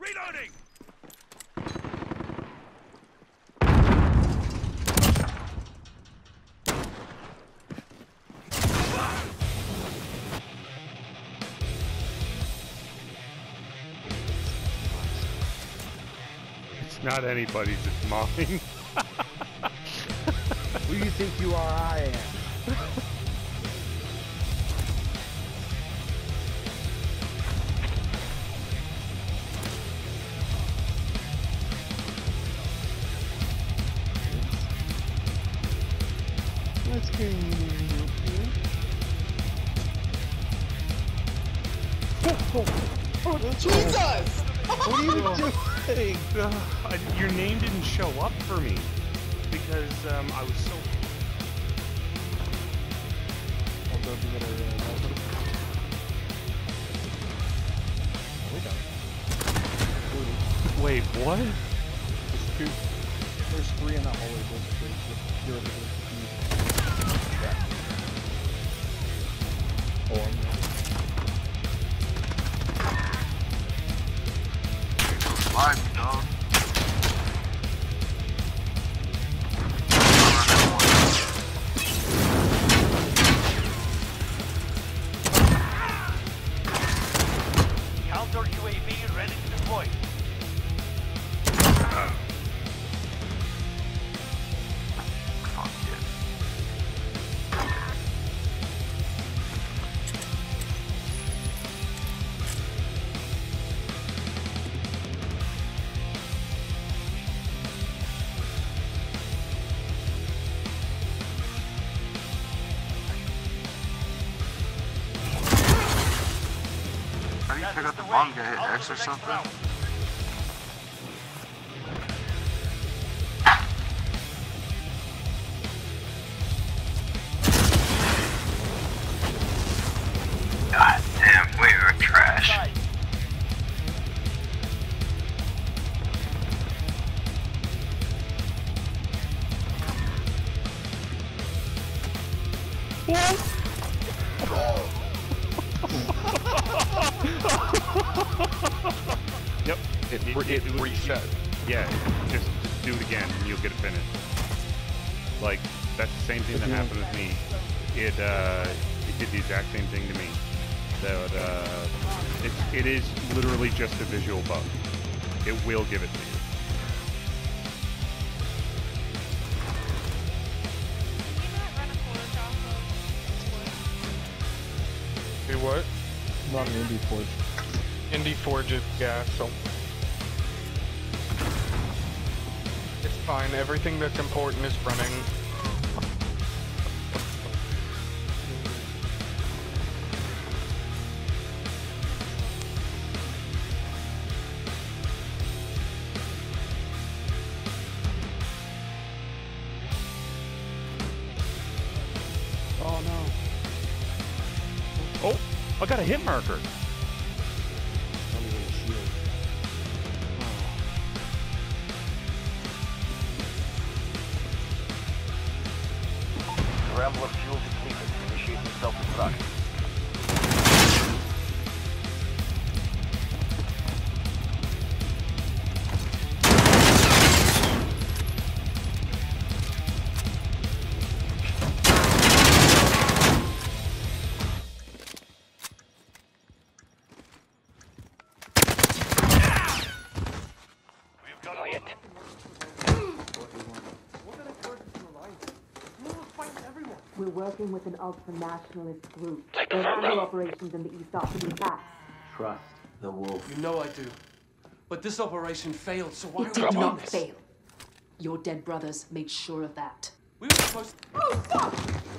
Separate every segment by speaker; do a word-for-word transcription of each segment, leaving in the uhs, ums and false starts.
Speaker 1: Reloading!
Speaker 2: It's not anybody's, it's mine.
Speaker 3: Who do you think you are? I am. Let's get in here. Oh, oh, oh, Jesus! What are you doing?
Speaker 2: Uh, I, your name didn't show up for me because um, I was so.
Speaker 3: Hold on, you gotta, uh, we done.
Speaker 2: Wait, what?
Speaker 3: There's two. There's three in that hallway. There's three. You're in the yeah. Oh, I'm
Speaker 4: Live, dog.
Speaker 1: Counter U A V ready to deploy.
Speaker 4: Fuck yeah. How do you pick up the bomb? Get hit X or something? God damn, we are trash.
Speaker 2: Yep.
Speaker 5: It,
Speaker 2: It-
Speaker 5: it,
Speaker 2: it- it was-
Speaker 5: reset.
Speaker 2: Yeah, just, just do it again and you'll get it finished. Like, that's the same thing that happened with me. It, uh, it did the exact same thing to me. So, uh, it, it is literally just a visual bug. It will give it to you.
Speaker 5: Do what?
Speaker 3: not an Indie Forge.
Speaker 5: Indie Forge is, yeah, so. It's fine, everything that's important is running.
Speaker 3: Oh no.
Speaker 2: Oh, I got a hit marker.
Speaker 3: Tell me where the shield.
Speaker 1: Scrambler fuel depleted. Initiating self-destruct. We've got it.
Speaker 6: We're working with an ultra-nationalist group. They handle operations in the east after the attack.
Speaker 7: Trust the wolf.
Speaker 8: You know I do. But this operation failed, so why
Speaker 6: It
Speaker 8: are
Speaker 6: did
Speaker 8: we doing
Speaker 6: not
Speaker 8: this?
Speaker 6: fail. Your dead brothers made sure of that.
Speaker 8: We were supposed to...
Speaker 6: Oh, fuck!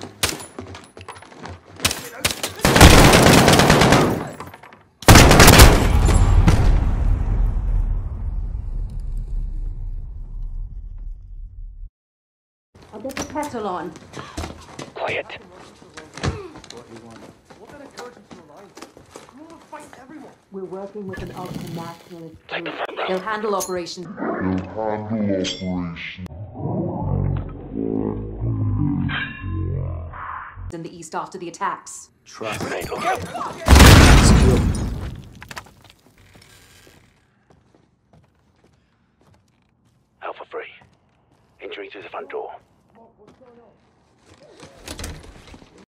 Speaker 6: I'll get the kettle on.
Speaker 1: Quiet.
Speaker 6: We're working with an ultra-nationalist group. They'll handle operations. In the east after the attacks.
Speaker 7: Trust.
Speaker 1: free. Entering through the front door.